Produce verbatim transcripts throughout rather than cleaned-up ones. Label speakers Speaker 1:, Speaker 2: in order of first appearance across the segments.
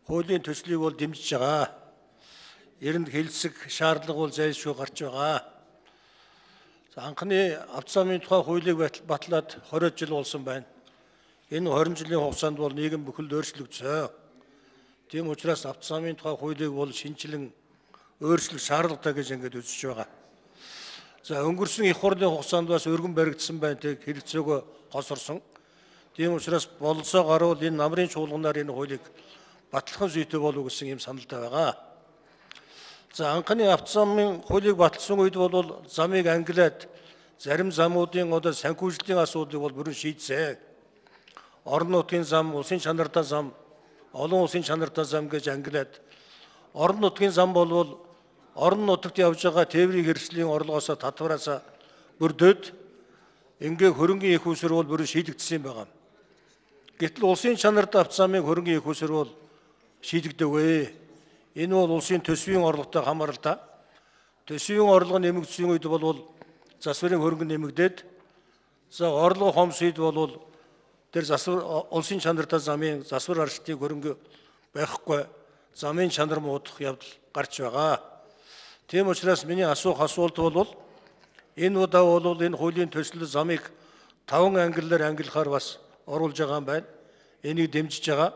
Speaker 1: хуулийн төслийг бол дэмжиж байгаа. Эрэнд хэлэлцэх шаардлага бол зайлшгүй гарч байгаа. Анхны авто замын тухай хуулийг батлаад хорин жил болсон байна. Энэ хорин жилийн хугацаанд бол нийгэм бүхэлд өөрчлөгдсөн. Тийм учраас авто замын тухай хуулийг бол шинжилэн өөрчлөх шаардлагатай гэж ингэж үзэж байгаа. За өнгөрсөн их хурлын хугацаанд бас өргөн баригдсан байна тэг хэрэгцээгөө госорсон. Тийм учраас бололцоо гарвал энэ намрын чуулганаар энэ хуулийг батлахын зүйтэй болов гэсэн юм саналтай байгаа. За анхны авто замын хуулийг баталсан үед бол замыг ангилаад зарим замуудын одоо санхүүжилтийн асуудлыг бол бүрэн шийдсэн. Орон нутгийн зам, улсын чанартай зам, олон улсын чанартай зам гэж ангилаад орон нутгийн зам бол орон нутагт явж байгаа тээврийн хэрэгслийн орлогоос татвараас бүрдээд ингээ хөрөнгөний их усөр бол бүрэн шийдэгдсэн байгаа. Гэтэл улсын чанартай авто замын хөрөнгөний их усөр бол шийдэгдээгүй. Энэ бол улсын төсвийн орлоготой хамааралтай. Төсвийн орлого нэмэгдсэн үед бол засварын хөрөнгө нэмэгдээд за орлого хомс үед бол тэр засвар улсын чанартай замын засвар арчтын хөрөнгө байхгүй замын чанар муудах явдал гарч байгаа. Тийм учраас миний асуух асуулт бол энэ удаа бол энэ хуулийн төсөл замыг таван ангиллаар ангилахаар бас оруулж байгаа юм байна. Энийг дэмжиж байгаа.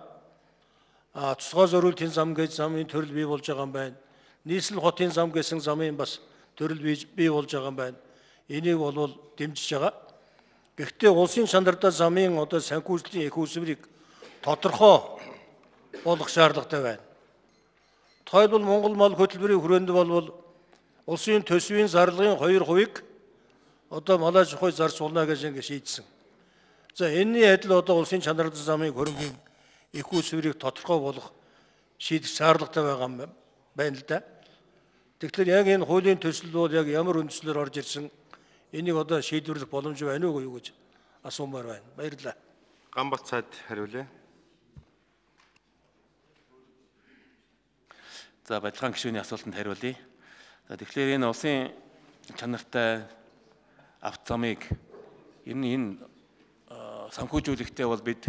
Speaker 1: А тусгай зориултын зам гэж замын төрөл бий болж байгаа юм байна. Нийслэл хотын зам гэсэн замын бас төрөл бий болж байгаа юм байна. Энийг бол дэмжиж байгаа. Гэхдээ улсын чанартай замын одоо санхүүжилтийн их усврыг тодорхой болгох шаардлагатай байна. Тухайлбал Монгол мал хөтөлбөрийн хүрээнд бол улсын төсвийн зарлагын хоёр хувийг одоо малаж ухой зарцуулна гэж ингэ шийдсэн. За энэний адил одоо улсын чанартай замын хөрөнгөний их усврыг тодорхой болгох шийдэх шаардлагатай байгаа юм байна л да. Тэгэхээр яг энэ хуулийн төсөл бол яг ямар үндслээр орж ирсэн энийг одоо шийдвэрлэх боломж байна уу гэж асуумаар байна. Баярлалаа.
Speaker 2: Гамбат цаад хариулъя.
Speaker 3: За Баялгаан гишүүний асуултанд хариулъя. За тэгэхээр энэ улсын чанартай авто замыг ер нь энэ санхүүжүүлэхдээ бол бид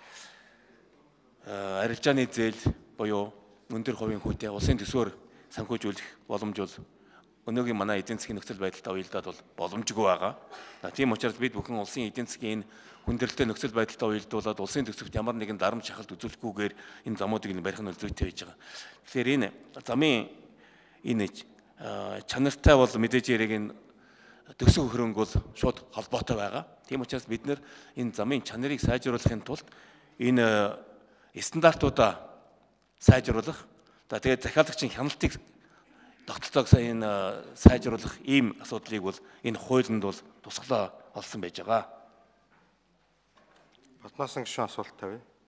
Speaker 3: арилжааны зээл буюу өндөр хувийн хүүтэй улсын төсвөөр санхүүжүүлэх боломж бол өнөөгийн манай эдийн засгийн нөхцөл байдалтай уялдаад бол боломжгүй байгаа. Тийм учраас бид бүхэн улсын эдийн засгийн хүндрэлтэй нөхцөл байдалтай уялдуулаад улсын төсөвт ямар нэгэн дарамт шахалт үзүүлэхгүйгээр энэ замуудыг барих нь зүйтэй байж байгаа. Тэгэхээр энэ замын энэ чанартай бол мэдээж яриг энэ төсөв хөрөнгө бол шууд холбоотой байгаа. Тийм учраас бид нэр энэ замын чанарыг сайжруулахын тулд энэ стандартуудаа сайжруулах, за тэгээд захиалагчийн хяналтыг тогтолцоог сайн сайжруулах ийм асуудлыг бол энэ хуулинд бол тусгалаа олсон байж байгаа.
Speaker 2: Батнасан гишүүн асуулт тавья.